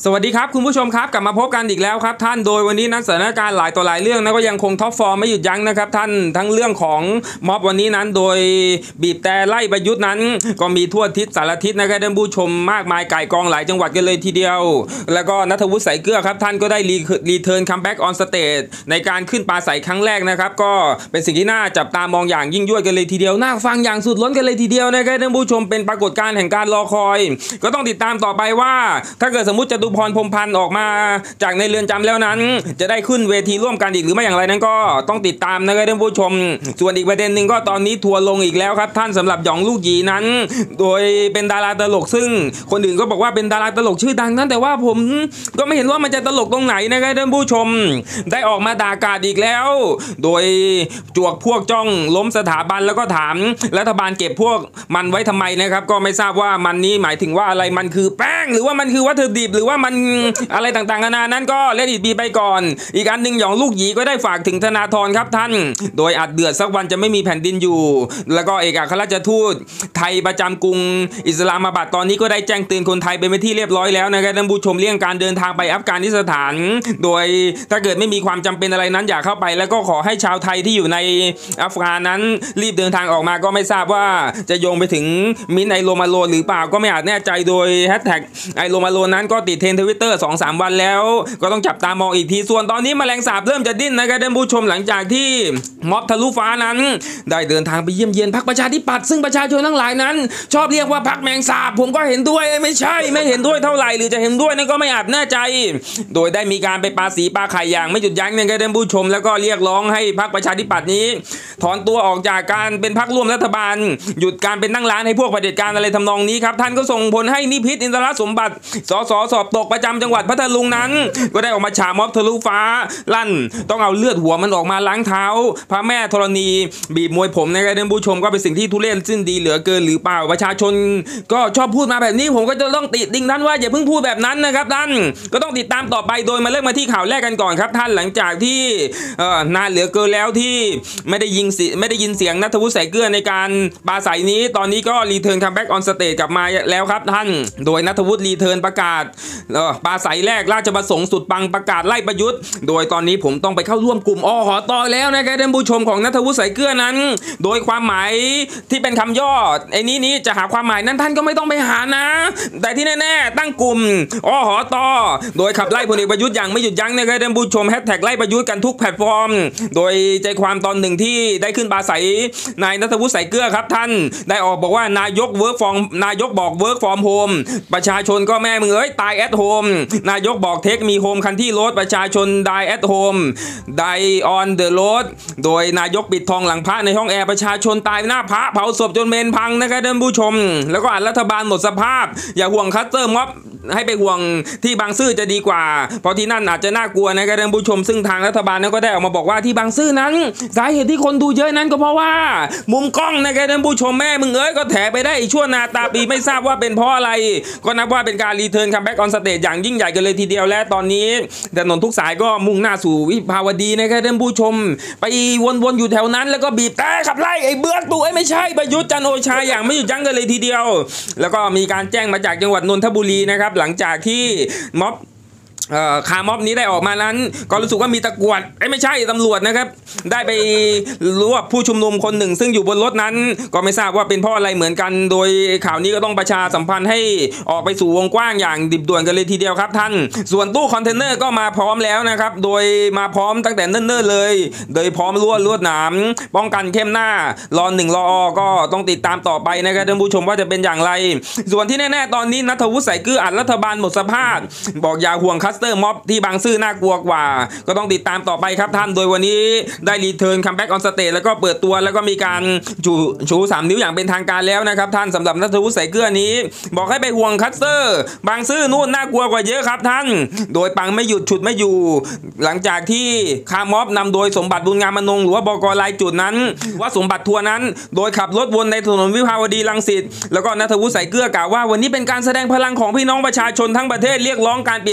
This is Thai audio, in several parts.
สวัสดีครับคุณผู้ชมครับกลับมาพบกันอีกแล้วครับท่านโดยวันนี้นั้นสถานการณ์หลายต่อหลายเรื่องนะก็ยังคงท็อปฟอร์มไม่หยุดยั้งนะครับท่านทั้งเรื่องของม็อบวันนี้นั้นโดยบีบแต่ไล่ประยุทธ์นั้นก็มีทั่วทิศสารทิศนะครับท่านผู้ชมมากมายไก่กองหลายจังหวัดกันเลยทีเดียวแล้วก็ณัฐวุฒิ สายเกลือครับท่านก็ได้รีเทิร์นคัมแบ็กออนสเตจในการขึ้นปราศัยครั้งแรกนะครับก็เป็นสิ่งที่น่าจับตามองอย่างยิ่งยวดกันเลยทีเดียวน่าฟังอย่างสุดล้นกันเลยทีเดียวนะครับท่านผู้ชมเป็นปรากฏการณ์แห่งการรอคอยก็ต้องติดตามต่อไปว่าถ้าเกิดสมมุติจตุพรพรหมพันธ์ออกมาจากในเรือนจำแล้วนั้นจะได้ขึ้นเวทีร่วมกันอีกหรือไม่อย่างไรนั้นก็ต้องติดตามนะครับท่านผู้ชมส่วนอีกประเด็นหนึ่งก็ตอนนี้ทัวร์ลงอีกแล้วครับท่านสำหรับหยองลูกหยีนั้นโดยเป็นดาราตลกซึ่งคนอื่นก็บอกว่าเป็นดาราตลกชื่อดังนั้นแต่ว่าผมก็ไม่เห็นว่ามันจะตลกตรงไหนนะครับท่านผู้ชมได้ออกมาด่ากราดอีกแล้วโดยจวกพวกจ้องล้มสถาบันแล้วก็ถามรัฐบาลเก็บพวกมันไว้ทำไมนะครับก็ไม่ทราบว่ามันนี้หมายถึงว่าอะไรมันคือแป้งหรือว่ามันคือวัตถุดิบหรือว่ามันอะไรต่างๆนานานั้นก็เลดิตบีไปก่อนอีกอันหนึ่งหยองลูกหยีก็ได้ฝากถึงธนาธรครับท่านโดยอาจเดือดสักวันจะไม่มีแผ่นดินอยู่แล้วก็เอกอัครราชทูตไทยประจำกรุงอิสลามาบัดตอนนี้ก็ได้แจ้งเตือนคนไทยเป็นที่เรียบร้อยแล้วนะครับท่านผู้ชมเรื่องการเดินทางไปอัฟกานิสถานโดยถ้าเกิดไม่มีความจำเป็นอะไรนั้นอย่าเข้าไปแล้วก็ขอให้ชาวไทยที่อยู่ในอัฟกานนั้นรีบเดินทางออกมาก็ไม่ทราบว่าจะโยงไปถึงมิ้นไอโรมาโลหรือเปล่าก็ไม่อาจแน่ใจโดยแฮชแท็กไอโรมาโลนั้นก็ติดเทรนด์ Twitter 2-3 วันแล้วก็ต้องจับตามองอีกทีส่วนตอนนี้แมลงสาบเริ่มจะดิ้นนะครับท่านผู้ชมหลังจากที่ม็อบทะลุฟ้านั้นได้เดินทางไปเยี่ยมเยียนพรรคประชาธิปัตย์ซึ่งประชาชนทั้งหลายนั้นชอบเรียกว่าพรรคแมงสาบผมก็เห็นด้วยไม่ใช่ไม่เห็นด้วยเท่าไหร่หรือจะเห็นด้วยนั่นก็ไม่อาจแน่ใจโดยได้มีการไปปาสีปาไข่อย่างไม่หยุดยั้งนะครับท่านผู้ชมแล้วก็เรียกร้องให้พรรคประชาธิปัตย์นี้ถอนตัวออกจากการเป็นพรรคร่วมรัฐบาลหยุดการเป็นนั่งร้านให้พวกเผด็จการอะไรทำนองนี้ครับท่านก็ส่งผลให้นิพิษอินทรสมบัติสสสอบตกประจำจังหวัดพัทลุงนั้นก็ได้ออกมาฉาม็อบทะลุฟ้าลั่นต้องเอาเลือดหัวมันออกมาล้างเท้าพระแม่ธรณีบีบมวยผมนะครับท่านผู้ชมก็เป็นสิ่งที่ทุเรศสิ้นดีเหลือเกินหรือเปล่าประชาชนก็ชอบพูดมาแบบนี้ผมก็จะต้องติดดิ่งท่านว่าอย่าเพิ่งพูดแบบนั้นนะครับท่านก็ต้องติดตามต่อไปโดยมาเริ่มมาที่ข่าวแรกกันก่อนครับท่านหลังจากที่นานเหลือเกินแล้วที่ไม่ได้ยินเสียงณัฐวุฒิ สายเกลือในการปราศัยนี้ตอนนี้ก็รีเทิร์นคัมแบ็กออนสเตจกลับมาแล้วครับท่านโดยณัฐวุฒิรีเทิร์นประกาศปราศัยแรกราชประสงค์สุดปังประกาศไล่ประยุทธ์โดยตอนนี้ผมต้องไปเข้าร่วมกลุ่มอหต.แล้วนะครับท่านผู้ชมของณัฐวุฒิ สายเกลือนั้นโดยความหมายที่เป็นคำย่อไอ้นี้จะหาความหมายนั้นท่านก็ไม่ต้องไปหานะแต่ที่แน่ๆตั้งกลุ่มอหต.โดยขับไล่พลเอกประยุทธ์อย่างไม่หยุดยั้งนะครับท่านผู้ชมแฮชแท็กไล่ประยุทธ์กันทุกแพลตฟอร์มโดยใจความตอนหนึ่งที่ได้ขึ้นปราศัยนายณัฐวุฒิ สายเกลือครับท่านได้ออกบอกว่านายกบอกเวิร์กฟอร์มโฮมประชาชนก็แม่มึงเอ้ยตายแอทโฮมนายกบอกเทคมีโฮมคันที่รถประชาชนได้แอทโฮมได้ออนเดอะโรดโดยนายกปิดทองหลังพระในห้องแอร์ประชาชนตายหน้าพระเผาศพจนเมนพังนะครับท่านผู้ชมแล้วก็รัฐบาลหมดสภาพอย่าห่วงคัสเตอร์ม็อบให้ไปห่วงที่บางซื่อจะดีกว่าเพราะที่นั่นอาจจะน่ากลัวนะครับท่านผู้ชมซึ่งทางรัฐบาลนั้นก็ได้ออกมาบอกว่าที่บางซื่อนั้นสาเหตุที่คนดูเยอะนั้นก็เพราะว่ามุมกล้องนะครับท่านผู้ชมแม่มึงเอ้ยก็แถไปได้ชั่วนาตาปีไม่ทราบว่าเป็นเพราะอะไรก็นับว่าเป็นการรีเทิร์นคัมแบ็กออนสเตจอย่างยิ่งใหญ่กันเลยทีเดียวและตอนนี้ถนนทุกสายก็มุ่งหน้าสู่วิภาวดีนะครับท่านผู้ชมไปวนๆอยู่แถวนั้นแล้วก็บีบแต่ขับไล่ไอ้เบื้องตู่ไม่ใช่ประยุทธ์จันทร์โอชาอย่างไม่หยุดยั้งกันเลยทีเดียวแล้วก็มีการแจ้งมาจากจังหวัดนนทบุรีนะครับหลังจากที่ม็อบคาร์ม็อบนี้ได้ออกมานั้นก็รู้สึกว่ามีตะกรวดไม่ใช่ตำรวจนะครับได้ไปรวบผู้ชุมนุมคนหนึ่งซึ่งอยู่บนรถนั้นก็ไม่ทราบว่าเป็นเพราะอะไรเหมือนกันโดยข่าวนี้ก็ต้องประชาสัมพันธ์ให้ออกไปสู่วงกว้างอย่างดิบด่วนกันเลยทีเดียวครับท่านส่วนตู้คอนเทนเนอร์ก็มาพร้อมแล้วนะครับโดยมาพร้อมตั้งแต่เนิ่นๆเลยโดยพร้อมลวดหนามป้องกันเข้มหน้ารอ1รอก็ต้องติดตามต่อไปนะครับท่านผู้ชมว่าจะเป็นอย่างไรส่วนที่แน่ๆตอนนี้ณัฐวุฒิ สายเกลืออัดรัฐบาลหมดสภาพบอกอย่าห่วงคัสเตอร์ม็อบที่บางซื่อน่ากลัวกว่าก็ต้องติดตามต่อไปครับท่านโดยวันนี้ได้รีเทิร์นคัมแบ็กออนสเตจแล้วก็เปิดตัวแล้วก็มีการชู3 นิ้วอย่างเป็นทางการแล้วนะครับท่านสำหรับณัฐวุฒิ สายเกลือนี้บอกให้ไปห่วงคัสเตอร์บางซื่อนู่นน่ากลัวกว่าเยอะครับท่านโดยปังไม่หยุดฉุดไม่อยู่หลังจากที่คาร์ม็อบนำโดยสมบัติบุญงามมนงหรือว่าบก.รายจุดนั้นว่าสมบัติทัวร์นั้นโดยขับรถวนในถนนวิภาวดีรังสิตแล้วก็ณัฐวุฒิ สายเกลือกล่าวว่าวันนี้เป็นการแสดงพลังของพี่น้องประชาชนทั้งประเทศเรียกร้องการเปลี่ยนแปลงอำนาจ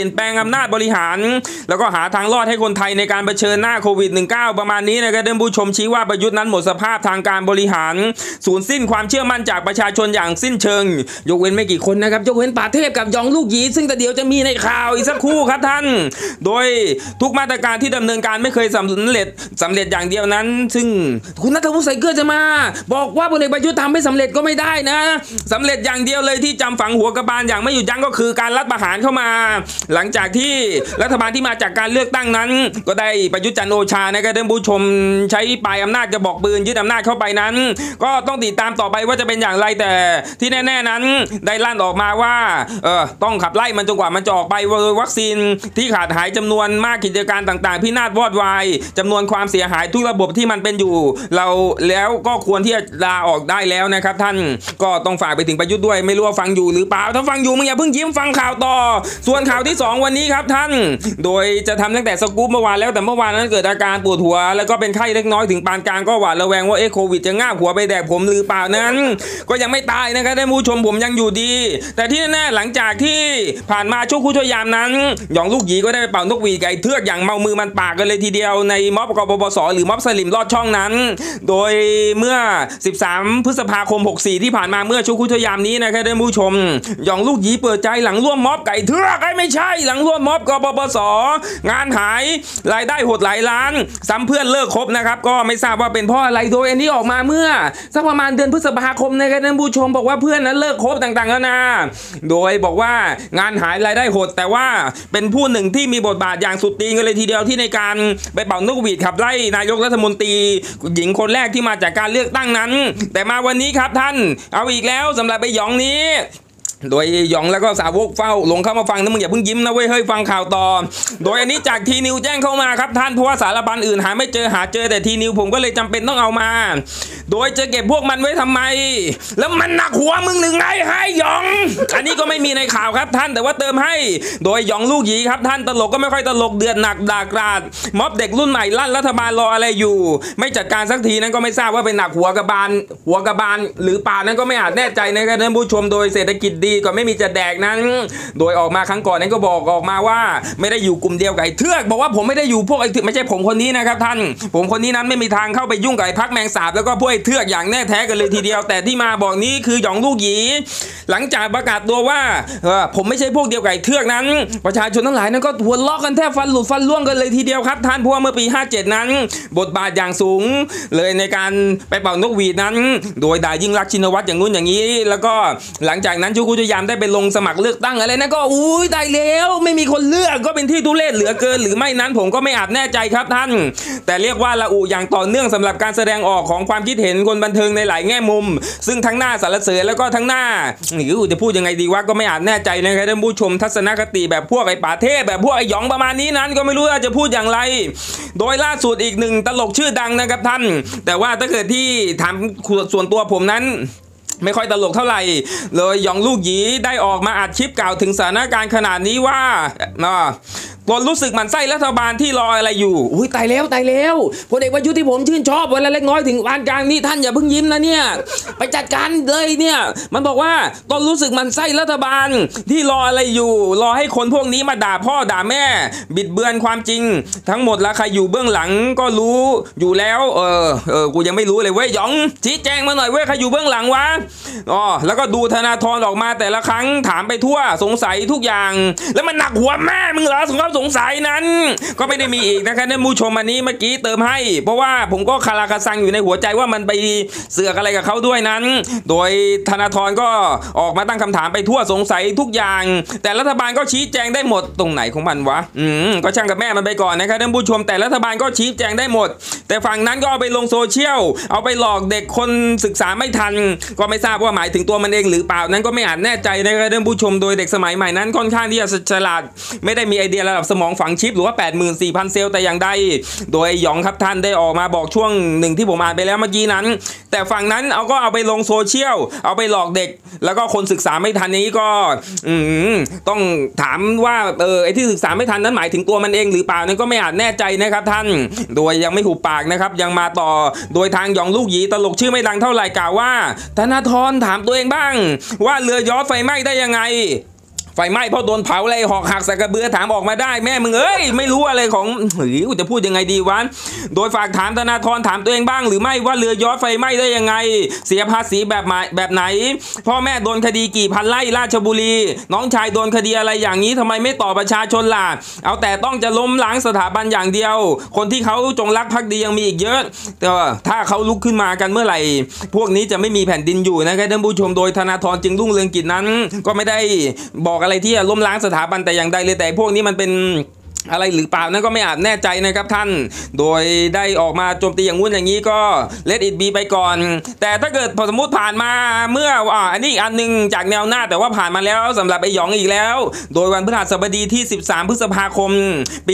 ำนาจบริหารแล้วก็หาทางรอดให้คนไทยในการเผชิญหน้าโควิด -19 ประมาณนี้นะครับท่านผู้ชมชี้ว่าประยุทธ์นั้นหมดสภาพทางการบริหารสูญสิ้นความเชื่อมั่นจากประชาชนอย่างสิ้นเชิงยกเว้นไม่กี่คนนะครับยกเว้นป่าเทพกับยองลูกหยีซึ่งแต่เดี๋ยวจะมีในข่าวอีกสักครู่ครับท่านโดยทุกมาตรการที่ดำเนินการไม่เคยสำเร็จอย่างเดียวนั้นซึ่งคุณณัฐวุฒิ ใส่เกลือจะมาบอกว่าพลเอกประยุทธ์ทำไม่สำเร็จก็ไม่ได้นะสำเร็จอย่างเดียวเลยที่จำฝังหัวกระบาลอย่างไม่หยุดยั้งก็คือการรัฐประหารเข้ามาหลังจากที่รัฐบาลที่มาจากการเลือกตั้งนั้นก็ได้ประยุทธ์จันทร์โอชานะครับท่านผู้ชมใช้ปลายอำนาจกระบอกปืนยึดอำนาจเข้าไปนั้นก็ต้องติดตามต่อไปว่าจะเป็นอย่างไรแต่ที่แน่ๆนั้นได้ลั่นออกมาว่าต้องขับไล่มันจนกว่ามันจะออกไปวัคซีนที่ขาดหายจำนวนมากกิจการต่างๆพินาศวอดวายจำนวนความเสียหายทุกระบบที่มันเป็นอยู่เราแล้วก็ควรที่จะลาออกได้แล้วนะครับท่านก็ต้องฝากไปถึงประยุทธ์ด้วยไม่รู้ว่าฟังอยู่หรือเปล่าถ้าฟังอยู่มึงอย่าเพิ่งยิ้มฟังข่าวต่อส่วนข่าวที่2วันนี้ครับท่านโดยจะทำตั้งแต่สกู๊ปเมื่อวานแล้วแต่เมื่อวานนั้นเกิดอาการปวดหัวแล้วก็เป็นไข้เล็กน้อยถึงปานกลางก็หวาดระแวงว่าโควิดจะง่าบหัวไปแดกผมหรือเปล่านั้นก็ยังไม่ตายนะครับท่านผู้ชมผมยังอยู่ดีแต่ที่แน่ๆหลังจากที่ผ่านมาช่วงคู่ช่วยยามนั้นหยองลูกหยีก็ได้ไปเป่านกหวีดไก่เทือกอย่างเมามือมันปากกันเลยทีเดียวในม็อบกบปสหรือม็อบสลิมลอดช่องนั้นโดยเมื่อ13พฤษภาคม64ที่ผ่านมาเมื่อช่วงคู่ช่วยยามนี้นะครับท่านผู้ชมหยองลูกหยีเปิดใจหลังร่วมม็อบไก่เทือกไม่ใช่หลังร่วมม็อบกบปสงานหายรายได้หดหลายล้านซ้ำเพื่อนเลิกคบนะครับก็ไม่ทราบว่าเป็นเพราะอะไรโดยอันนี้ออกมาเมื่อสักประมาณเดือนพฤษภาคมนะครับท่านผู้ชมบอกว่าเพื่อนนั้นเลิกคบต่างๆนาโดยบอกว่างานหายรายได้หดแต่ว่าเป็นผู้หนึ่งที่มีบทบาทอย่างสุดตีนกันเลยทีเดียวที่ในการไปเป่านกหวีดขับไล่นายกรัฐมนตรีหญิงคนแรกที่มาจากการเลือกตั้งนั้นแต่มาวันนี้ครับท่านเอาอีกแล้วสำหรับไอ้หยองนี้โดยหยองแล้วก็สาวกเฝ้าลงเข้ามาฟังนะมึงอย่าเพิ่งยิ้มนะเว้ยเฮ้ยฟังข่าวต่อโดยอันนี้จากทีนิวแจ้งเข้ามาครับท่านเพราะว่าสารบัญอื่นหาไม่เจอหาเจอแต่ทีนิวผมก็เลยจำเป็นต้องเอามาโดยจะเก็บพวกมันไว้ทำไมแล้วมันหนักหัวมึงหรือไงให้หยองอันนี้ก็ไม่มีในข่าวครับท่านแต่ว่าเติมให้โดยหยองลูกหยีครับท่านตลกก็ไม่ค่อยตลกเดือดหนักด่ากราดม็อบเด็กรุ่นใหม่ลั่นรัฐบาลรออะไรอยู่ไม่จัดการสักทีนั้นก็ไม่ทราบว่าเป็นหนักหัวกระบาลหรือเปล่านั้นก็ไม่อาจแน่ใจนะครับท่านผู้ชมโดยเศรษฐกิจดีก็ไม่มีจะแดกนั้นโดยออกมาครั้งก่อนนั้นก็บอกออกมาว่าไม่ได้อยู่กลุ่มเดียวกับไอ้เทือกบอกว่าผมไม่ได้อยู่พวกไอ้เทือกไม่ใช่ผมคนนี้นะครับท่านผมคนนี้นั้นไม่มีทางเข้าไปยุ่งกับไอ้พรรคแมงสาบแล้วก็พวกไอ้เทือกอย่างแน่แท้กันเลยทีเดียวแต่ที่มาบอกนี้คือหยองลูกหยีหลังจากประกาศตัวว่าผมไม่ใช่พวกเดียวกับไอ้เทือกนั้นประชาชนทั้งหลายนั้นก็หัวเราะกันแทบฟันหลุดฟันร่วงกันเลยทีเดียวครับท่านเพราะว่าเมื่อปี57นั้นบทบาทอย่างสูงเลยในการไปเป่านกหวีดนั้นโดยด่ายิ่งรักษณ์ชินวัตรอย่างงู้นอย่างนี้แล้วก็หลังจากนั้นชูกุจยามได้ไปลงสมัครเลือกตั้งอะไรนะก็อุ้ยตายแล้วไม่มีคนเลือกก็เป็นที่ทุเรศเหลือเกินหรือไม่นั้นผมก็ไม่อาจแน่ใจครับท่านแต่เรียกว่าละอุอย่างต่อเนื่องสำหรับการแสดงออกของความคิดเห็นคนบันเทิงในหลายแง่มุมซึ่งทั้งหน้าสรรเสริญแล้วก็ทั้งหน้าจะพูดยังไงดีวะก็ไม่อาจแน่ใจนะครับท่านผู้ชมทัศนคติแบบพวกไอ้ป่าเทพแบบพวกไอ้หยองประมาณนี้นั้นก็ไม่รู้ว่าจะพูดอย่างไรโดยล่าสุดอีกหนึ่งตลกชื่อดังนะครับท่านแต่ว่าถ้าเกิดที่ถามส่วนตัวผมนั้นไม่ค่อยตลกเท่าไหร่เลยหยองลูกหยีได้ออกมาอัดคลิปกล่าวถึงสถานการณ์ขนาดนี้ว่าตนรู้สึกหมั่นไส้รัฐบาลที่รออะไรอยู่อุ้ยตายแล้วพลเอกประยุทธ์ที่ผมชื่นชอบเวลาเล็กน้อยถึงปานกลางนี่ท่านอย่าเพิ่งยิ้มนะเนี่ยไปจัดการเลยเนี่ยมันบอกว่าตนรู้สึกหมั่นไส้รัฐบาลที่รออะไรอยู่รอให้คนพวกนี้มาด่าพ่อด่าแม่บิดเบือนความจริงทั้งหมดแล้วใครอยู่เบื้องหลังก็รู้อยู่แล้วกูยังไม่รู้เลยเว้ยหยองชี้แจงมาหน่อยเว้ยใครอยู่เบื้องหลังวะแล้วก็ดูธนาธรออกมาแต่ละครั้งถามไปทั่วสงสัยทุกอย่างแล้วมันหนักหัวแม่มึงเหรอสงสัยนั้นก็ไม่ได้มีอีกนะครับท่านผู้ชมอันนี้เมื่อกี้เติมให้เพราะว่าผมก็คาราคาซังอยู่ในหัวใจว่ามันไปเสือกอะไรกับเขาด้วยนั้นโดยธนาธรก็ออกมาตั้งคำถามไปทั่วสงสัยทุกอย่างแต่รัฐบาลก็ชี้แจงได้หมดตรงไหนของมันวะก็ช่างกับแม่มันไปก่อนนะครับท่านผู้ชมแต่รัฐบาลก็ชี้แจงได้หมดแต่ฝั่งนั้นก็เอาไปลงโซเชียลเอาไปหลอกเด็กคนศึกษาไม่ทันก็ไม่ทราบว่าหมายถึงตัวมันเองหรือเปล่านั้นก็ไม่อาจแน่ใจนะครับท่านผู้ชมโดยเด็กสมัยใหม่นั้นค่อนข้างที่จะฉลาดไม่ได้มีไอเดียระดับสมองฝังชิปหรือว่า 84,000 เซลล์แต่อย่างใดโดยหยองครับท่านได้ออกมาบอกช่วงหนึ่งที่ผมอ่านไปแล้วเมื่อกี้นั้นแต่ฝั่งนั้นก็เอาไปลงโซเชียลเอาไปหลอกเด็กแล้วก็คนศึกษาไม่ทันนี้ก็ต้องถามว่าไอ้ที่ศึกษาไม่ทันนั้นหมายถึงตัวมันเองหรือเปล่านั้นก็ไม่อาจแน่ใจนะครับท่านโดยยังไม่หุบปากนะครับยังมาต่อโดยทางหยองลูกหยีตลกชื่อไม่ดังเท่าไหร่กล่าวว่าธนาธรถามตัวเองบ้างว่าเรือยอชต์ไฟไหม้ได้ยังไงไฟไหม้เพราะโดนเผาอะไรหอกหักสักกระเบือถามออกมาได้แม่มึงเอ้ยไม่รู้อะไรของกูจะพูดยังไงดีวะโดยฝากถามธนาธรถามตัวเองบ้างหรือไม่ว่าเรือยอชต์ไฟไหม้ได้ยังไงเสียภาษีแบบไหนพ่อแม่โดนคดีกี่พันไร่ราชบุรีน้องชายโดนคดีอะไรอย่างนี้ทำไมไม่ต่อประชาชนล่ะเอาแต่ต้องจะล้มล้างสถาบันอย่างเดียวคนที่เขาจงรักภักดียังมีอีกเยอะแต่ถ้าเขาลุกขึ้นมากันเมื่อไหร่พวกนี้จะไม่มีแผ่นดินอยู่นะครับท่านผู้ชมโดยธนาธรจึงรุ่งเรืองกิจนั้นก็ไม่ได้บอกอะไรที่จะล้มล้างสถาบันแต่อย่างใดเลยแต่พวกนี้มันเป็นอะไรหรือเปล่านั่นก็ไม่อาจแน่ใจนะครับท่านโดยได้ออกมาโจมตีอย่างงู้นอย่างนี้ก็เลทอิทบีไปก่อนแต่ถ้าเกิดพอสมมติผ่านมาเมื่ออันนี้อีกอันนึงจากแนวหน้าแต่ว่าผ่านมาแล้วสำหรับไอ้หยองอีกแล้วโดยวันพฤหัสบดีที่13พฤษภาคมปี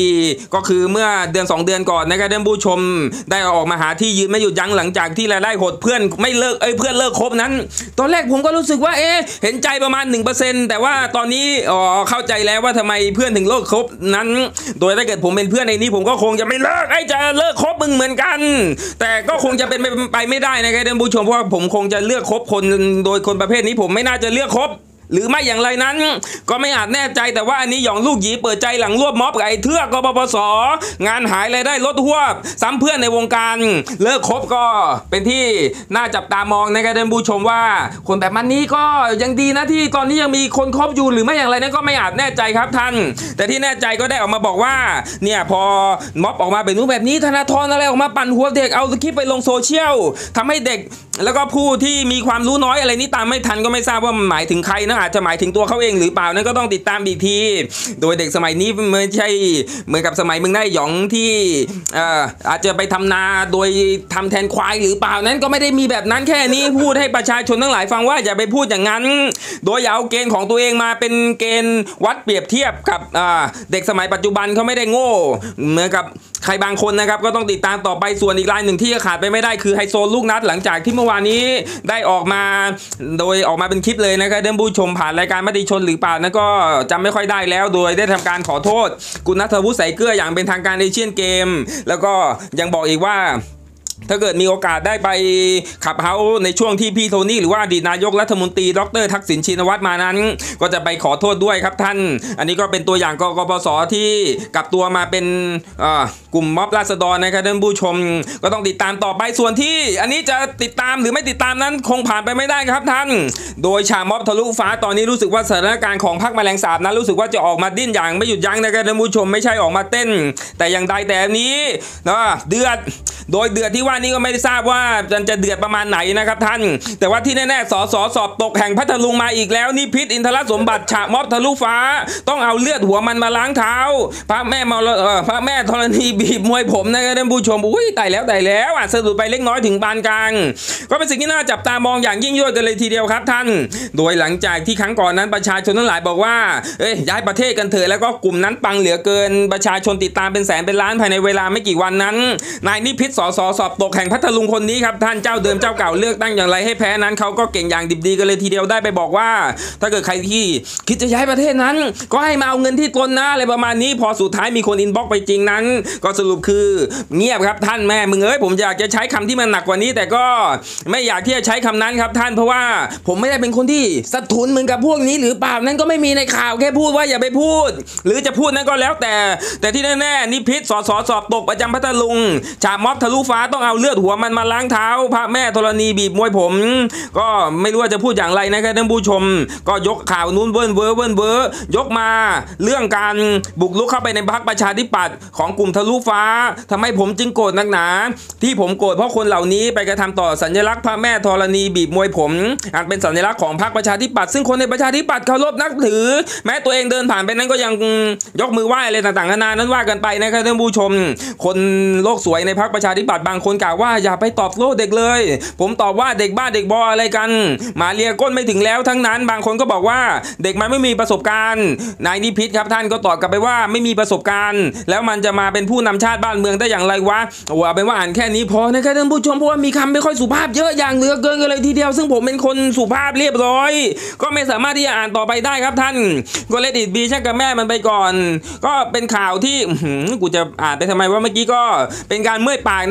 64ก็คือเมื่อเดือน2 เดือนก่อนนะครับท่านผู้ชมได้ออกมาหาที่ยืนไม่หยุดยั้งหลังจากที่รายได้หดเพื่อนไม่เลิกเพื่อนเลิกคบนั้นตอนแรกผมก็รู้สึกว่าเห็นใจประมาณ 1% แต่ว่าตอนนี้เข้าใจแล้วว่าทำไมเพื่อนถึงเลิกคบนั้นโดยถ้าเกิดผมเป็นเพื่อนในนี้ผมก็คงจะไม่เลิกจะเลิกคบมึงเหมือนกันแต่ก็คงจะเป็นไปไม่ได้นะครับท่านผู้ชมเพราะว่าผมคงจะเลือกคบคนโดยคนประเภทนี้ผมไม่น่าจะเลือกคบหรือไม่อย่างไรนั้นก็ไม่อาจแน่ใจแต่ว่าอันนี้หยองลูกหยีเปิดใจหลังรวบม็อบกับไอ้เทือกกปปสงานหายรายได้ลดหวบซ้ำเพื่อนในวงการเลิกคบก็เป็นที่น่าจับตามองนะครับท่านผู้ชมว่าคนแบบมันนี้ก็ยังดีนะที่ตอนนี้ยังมีคนคบอยู่หรือไม่อย่างไรนั้นก็ไม่อาจแน่ใจครับท่านแต่ที่แน่ใจก็ได้ออกมาบอกว่าเนี่ยพอม็อบออกมาเป็นรูปแบบนี้ธนาธรอะไรออกมาปั่นหัวเด็กเอาคลิปไปลงโซเชียลทำให้เด็กแล้วก็ผู้ที่มีความรู้น้อยอะไรนี้ตามไม่ทันก็ไม่ทราบว่าหมายถึงใครนะอาจจะหมายถึงตัวเขาเองหรือเปล่านั้นก็ต้องติดตามอีกทีโดยเด็กสมัยนี้ไม่ใช่เหมือนกับสมัยมึงได้หยองที่อาจจะไปทำนาโดยทำแทนควายหรือเปล่านั้นก็ไม่ได้มีแบบนั้นแค่นี้พูดให้ประชาชนทั้งหลายฟังว่าอย่าไปพูดอย่างนั้นโดยอย่าเอาเกณฑ์ของตัวเองมาเป็นเกณฑ์วัดเปรียบเทียบกับเด็กสมัยปัจจุบันเขาไม่ได้โง่เหมือนกับใครบางคนนะครับก็ต้องติดตามต่อไปส่วนอีกรายหนึ่งที่ขาดไปไม่ได้คือไฮโซลูกนัดหลังจากที่เมื่อวานนี้ได้ออกมาโดยออกมาเป็นคลิปเลยนะครับท่านผู้ชมผ่านรายการมติชนหรือเปล่านะก็จำไม่ค่อยได้แล้วโดยได้ทำการขอโทษคุณณัฐวุฒิใส่เกลืออย่างเป็นทางการเอเชียนเกมแล้วก็ยังบอกอีกว่าถ้าเกิดมีโอกาสได้ไปขับเฮาในช่วงที่พี่โทนี่หรือว่าอดีตนายกรัฐมนตรีดร.ทักษิณชินวัตรมานั้นก็จะไปขอโทษด้วยครับท่านอันนี้ก็เป็นตัวอย่างกปปส.ที่กลับตัวมาเป็นกลุ่มม็อบราษฎรนะครับท่านผู้ชมก็ต้องติดตามต่อไปส่วนที่อันนี้จะติดตามหรือไม่ติดตามนั้นคงผ่านไปไม่ได้ครับท่านโดยชาม็อบทะลุฟ้าตอนนี้รู้สึกว่าสถานการณ์ของพรรคแมลงสาบนั้นรู้สึกว่าจะออกมาดิ้นอย่างไม่หยุดยั้งนะครับท่านผู้ชมไม่ใช่ออกมาเต้นแต่อย่างใดแต่นี้เดือดโดยเดือดที่ว่านี้ก็ไม่ได้ทราบว่าจะเดือดประมาณไหนนะครับท่านแต่ว่าที่แน่ๆสอบตกแห่งพัทลุงมาอีกแล้วนี่พิษอินทรสมบัติฉะม็อบทะลุฟ้าต้องเอาเลือดหัวมันมาล้างเท้าพระแม่ธรณีบีบมวยผมนะครับท่านผู้ชมอุ้ยตายแล้วสะดุดไปเล็กน้อยถึงปานกลางก็เป็นสิ่งที่น่าจับตามองอย่างยิ่งยวดกันเลยทีเดียวครับท่านโดยหลังจากที่ครั้งก่อนนั้นประชาชนทั้งหลายบอกว่าย้ายประเทศกันเถอะแล้วก็กลุ่มนั้นปังเหลือเกินประชาชนติดตามเป็นแสนเป็นล้านภายในเวลาไม่กี่วันนั้นนายนิพิษสอบตกแห่งพัทลุงคนนี้ครับท่านเจ้าเดิมเจ้าเก่าเลือกตั้งอย่างไรให้แพ้นั้นเขาก็เก่งอย่างดิบดีกันเลยทีเดียวได้ไปบอกว่าถ้าเกิดใครที่คิดจะย้ายประเทศนั้นก็ให้มาเอาเงินที่ตนนะอะไรประมาณนี้พอสุดท้ายมีคนอินบ็อกซ์ไปจริงนั้นก็สรุปคือเงียบครับท่านแม่มึงผมอยากจะใช้คำที่มันหนักกว่านี้แต่ก็ไม่อยากที่จะใช้คำนั้นครับท่านเพราะว่าผมไม่ได้เป็นคนที่สะทุนมึงกับพวกนี้หรือเปล่านั้นก็ไม่มีในข่าวแค่พูดว่าอย่าไปพูดหรือจะพูดนั้นก็แล้วแต่ที่แน่ๆนิพิษสอบตกประจำพัทลุงฉาม็อบทะลุฟ้าต้องเอาเลือดหัวมันมาล้างเท้าพระแม่ธรณีบีบมวยผมก็ไม่รู้ว่าจะพูดอย่างไรนะครับท่านผู้ชมก็ยกข่าวนู้นเว้อยกมาเรื่องการบุกรุกเข้าไปในพรรคประชาธิปัตย์ของกลุ่มทะลุฟ้าทำให้ผมจึงโกรธนักหนาที่ผมโกรธเพราะคนเหล่านี้ไปกระทำต่อสัญลักษณ์พระแม่ธรณีบีบมวยผมอันเป็นสัญลักษณ์ของพรรคประชาธิปัตย์ซึ่งคนในประชาธิปัตย์เคารพนับถือแม้ตัวเองเดินผ่านไปนั้นก็ยังยกมือไหว้อะไรต่างๆนานานั้นว่ากันไปนะครับท่านผู้ชมคนโลกสวยในพรรคประชาธิปัตย์บางคนกล่าวว่าอย่าไปตอบโต้เด็กเลยผมตอบว่าเด็กบ้าเด็กบออะไรกันมาเลียก้นไม่ถึงแล้วทั้งนั้นบางคนก็บอกว่าเด็กมันไม่มีประสบการณ์นายนิพิษครับท่านก็ตอบกลับไปว่าไม่มีประสบการณ์แล้วมันจะมาเป็นผู้นำชาติบ้านเมืองได้อย่างไรวะเอาเป็นว่าอ่านแค่นี้พอนะครับท่านผู้ชมเพราะว่ามีคำไม่ค่อยสุภาพเยอะอย่างเหลือเกินกันเลยทีเดียวซึ่งผมเป็นคนสุภาพเรียบร้อยก็ไม่สามารถที่จะอ่านต่อไปได้ครับท่านก็เลดิตบีช่างกับแม่มันไปก่อนก็เป็นข่าวที่กูจะอ่านไปทำไมว่าเมื่อกี้ก็เป็นการเมื่อยปากนะครับท่าน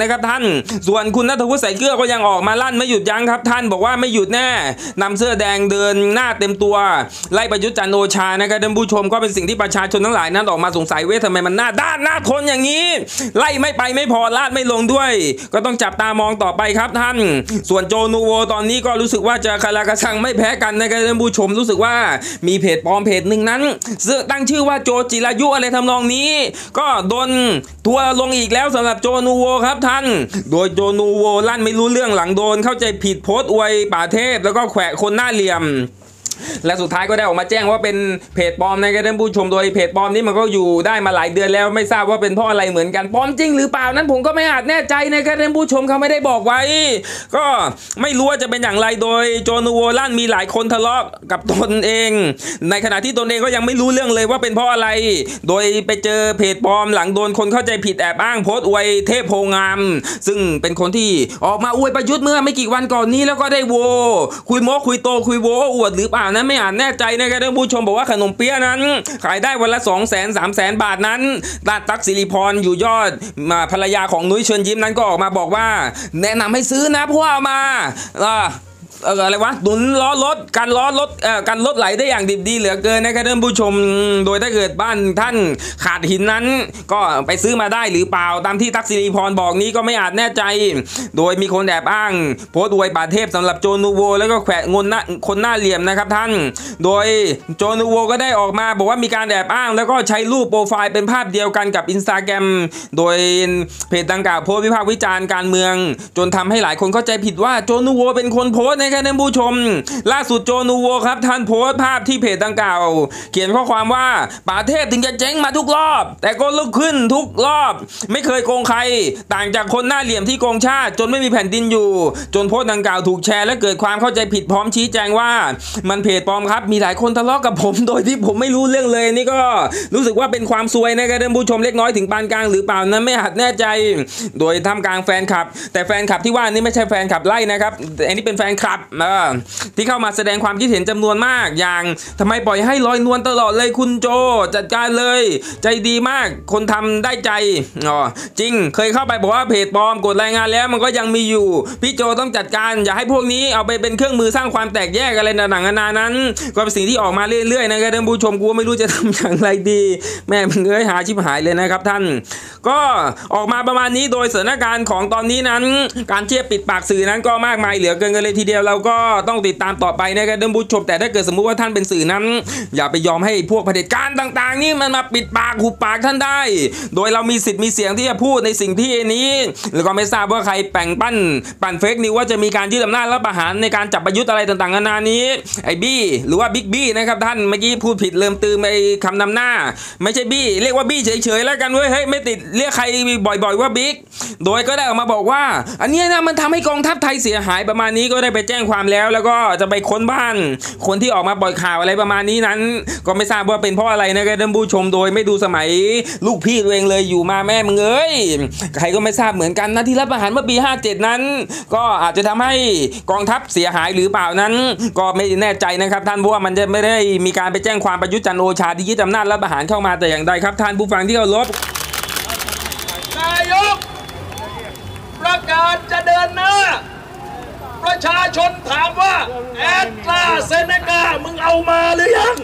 ส่วนคุณณัฐวุฒิ ใส่เกลือก็ยังออกมาลั่นไม่หยุดยั้งครับท่านบอกว่าไม่หยุดแน่นำเสื้อแดงเดินหน้าเต็มตัวไล่ประยุทธ์จันทร์โอชานะครับท่านผู้ชมก็เป็นสิ่งที่ประชาชนทั้งหลายนั้นออกมาสงสัยทำไมมันหน้าด้านหน้าทนอย่างนี้ไล่ไม่ไปไม่พอลาดไม่ลงด้วยก็ต้องจับตามองต่อไปครับท่านส่วนโจนูโวตอนนี้ก็รู้สึกว่าจะคาราคาซังไม่แพ้กันนะครับท่านผู้ชมรู้สึกว่ามีเพจปลอมเพจหนึ่งนั้นตั้งชื่อว่าโจจิรายุอะไรทำนองนี้ก็โดนทัวร์ลงอีกแล้วสำหรับโจนูโวครับท่านโดยโจนูโวลั่นไม่รู้เรื่องหลังโดนเข้าใจผิดโพสต์อวยป่าเทพแล้วก็แขวะคนหน้าเหลี่ยมและสุดท้ายก็ได้ออกมาแจ้งว่าเป็นเพจปลอมนะครับท่านผู้ชมโดยเพจปลอมนี้มันก็อยู่ได้มาหลายเดือนแล้วไม่ทราบว่าเป็นเพราะอะไรเหมือนกันปลอมจริงหรือเปล่านั้นผมก็ไม่อาจแน่ใจนะครับท่านผู้ชมเขาไม่ได้บอกไว้ก็ไม่รู้ว่าจะเป็นอย่างไรโดยโจนูโวลั่นมีหลายคนทะเลาะกับตนเองในขณะที่ตนเองก็ยังไม่รู้เรื่องเลยว่าเป็นเพราะอะไรโดยไปเจอเพจปลอมหลังโดนคนเข้าใจผิดแอบอ้างโพสต์อวยเทพโพงามซึ่งเป็นคนที่ออกมาอวยประยุทธ์เมื่อไม่กี่วันก่อนนี้แล้วก็ได้โวคุยโม้คุยโตคุยโวอวดหรือเปล่านั้นไม่อาจแน่ใจนะครับท่านผู้ชมบอกว่าขนมเปี๊ยะนั้นขายได้วันละ 200,000-300,000 บาทนั้นตั๊กสิริพรอยู่ยอดภรรยาของนุ้ยเชิญยิ้มนั้นก็ออกมาบอกว่าแนะนำให้ซื้อนะเพราะว่ามาอะไรวะหนุนล้อรถกันล้อรถกันรถไหลได้อย่างดิบดีเหลือเกินนะครับท่านผู้ชมโดยถ้าเกิดบ้านท่านขาดหินนั้นก็ไปซื้อมาได้หรือเปล่าตามที่ตั๊กสิริพรบอกนี้ก็ไม่อาจแน่ใจโดยมีคนแอบอ้างโพสต์อวยป่าเทพสำหรับโจนูโวแล้วก็แขวะคนหน้าเหลี่ยมนะครับท่านโดยโจนูโวก็ได้ออกมาบอกว่ามีการแอบอ้างแล้วก็ใช้รูปโปรไฟล์เป็นภาพเดียวกันกับ Instagram โดยเพจดังกล่าวโพสต์วิพากษ์วิจารณ์การเมืองจนทำให้หลายคนเข้าใจผิดว่าโจนูโวเป็นคนโพสต์ท่านผู้ชมล่าสุดโจนูโวครับท่านโพสต์ภาพที่เพจดังกล่าวเขียนข้อความว่าป่าเทพถึงจะเจ๊งมาทุกรอบแต่ก็ลุกขึ้นทุกรอบไม่เคยโกงใครต่างจากคนหน้าเหลี่ยมที่โกงชาติจนไม่มีแผ่นดินอยู่จนโพสต์ดังกล่าวถูกแชร์และเกิดความเข้าใจผิดพร้อมชี้แจงว่ามันเพจปลอมครับมีหลายคนทะเลาะกับผมโดยที่ผมไม่รู้เรื่องเลยนี่ก็รู้สึกว่าเป็นความซวยนะครับท่านผู้ชมเล็กน้อยถึงปานกลางหรือเปล่านั้นไม่อาจแน่ใจโดยท่ามกลางแฟนคลับแต่แฟนคลับที่ว่านี่ไม่ใช่แฟนคลับไล่นะครับอันนี้เป็นแฟนคลับที่เข้ามาแสดงความคิดเห็นจำนวนมากอย่างทำไมปล่อยให้ลอยนวลตลอดเลยคุณโจจัดการเลยใจดีมากคนทำได้ใจจริงเคยเข้าไปบอกว่าเพจปลอมกดรายงานแล้วมันก็ยังมีอยู่พี่โจต้องจัดการอย่าให้พวกนี้เอาไปเป็นเครื่องมือสร้างความแตกแยกอะไรต่างๆนานานั้นก็เป็นสิ่งที่ออกมาเรื่อยๆนะครับท่านผู้ชมกูไม่รู้จะทำอย่างไรดีแม่มึงหาชิบหายเลยนะครับท่านก็ออกมาประมาณนี้โดยสถานการณ์ของตอนนี้นั้นการเทียบปิดปากสื่อนั้นก็มากมายเหลือเกินกันเลยทีเดียวเราก็ต้องติดตามต่อไปนะครับท่านผู้ชมแต่ถ้าเกิดสมมุติว่าท่านเป็นสื่อนั้นอย่าไปยอมให้พวกเผด็จการต่างๆนี่มันมาปิดปากหุบปากท่านได้โดยเรามีสิทธิ์มีเสียงที่จะพูดในสิ่งที่นี้แล้วก็ไม่ทราบว่าใครแป่งปั่นเฟกนิวว่าจะมีการยึดอำนาจและประหารในการจับประยุทธ์อะไรต่างๆนานานี้ไอ้บี้หรือว่าบิ๊กบี้นะครับท่านเมื่อกี้พูดผิดเริ่มตืมไอ้คำนำหน้าไม่ใช่บี้เรียกว่าบี้เฉยๆแล้วกันเว้ยเฮ้ยไม่ติดเรียกใครบ่อยๆว่าบิ๊กโดยก็ได้ออกมาบอกว่าอันนี้นะมันทำให้กองทัพไทยเสียหายประมาณนี้ก็ได้ไปแจ้งความแล้วก็จะไปค้นบ้านคนที่ออกมาปล่อยข่าวอะไรประมาณนี้นั้นก็ไม่ทราบว่าเป็นเพราะอะไรนะครับท่านผู้ชมโดยไม่ดูสมัยลูกพี่ตัวเองเลยอยู่มาแม่มึงเอ้ยใครก็ไม่ทราบเหมือนกันนะที่รัฐประหารเมื่อปี57นั้นก็อาจจะทำให้กองทัพเสียหายหรือเปล่านั้นก็ไม่แน่ใจนะครับท่านเพราะว่ามันจะไม่ได้มีการไปแจ้งความประยุทธ์จันทร์โอชาที่ยึดอำนาจรัฐประหารเข้ามาแต่อย่างใดครับท่านผู้ฟังที่เคารพนายกประกาศจะเดินหน้าประชาชนถามว่าแอสตราเซเนกามึงเอามาหรือยัง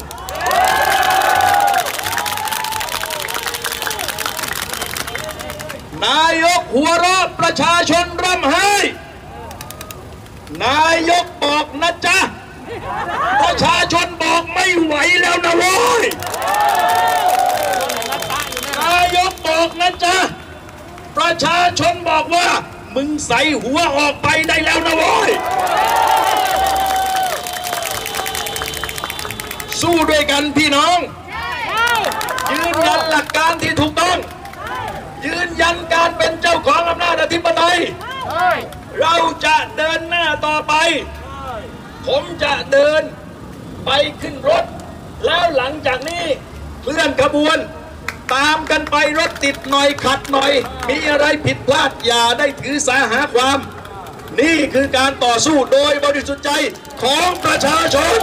นายกหัวเราะประชาชนร่ำไห้นายกบอกนะจ๊ะประชาชนบอกไม่ไหวแล้วนะโว้ยนายกบอกนะจ๊ะประชาชนบอกว่ามึงใส่หัวออกไปได้แล้วนะโว้ยสู้ด้วยกันพี่น้องยืนยันหลักการที่ถูกต้องยืนยันการเป็นเจ้าของอำนาจอธิปไตยเราจะเดินหน้าต่อไปผมจะเดินไปขึ้นรถแล้วหลังจากนี้เคลื่อนขบวนตามกันไปรถติดหน่อยขัดหน่อยมีอะไรผิดพลาดอย่าได้ถือสาหาความนี่คือการต่อสู้โดยบริสุทธิ์ใจของประชาชน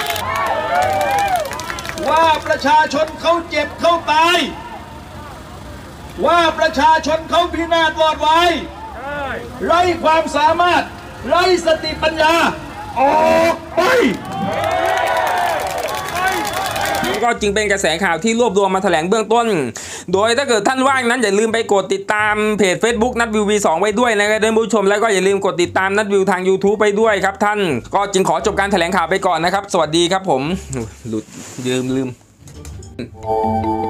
ว่าประชาชนเขาเจ็บเขาตายว่าประชาชนเขาพินาศวอดวายไร้ความสามารถไร้สติปัญญาออกไปก็จึงเป็นกระแสข่าวที่รวบรวมมาแถลงเบื้องต้นโดยถ้าเกิดท่านว่างนั้นอย่าลืมไปกดติดตามเพจ Facebook นัทวิว V2 ไว้ด้วยนะครับท่านผู้ชมแล้วก็อย่าลืมกดติดตามนัทวิวทาง YouTube ไปด้วยครับท่านก็จึงขอจบการแถลงข่าวไปก่อนนะครับสวัสดีครับผมหลุดลืม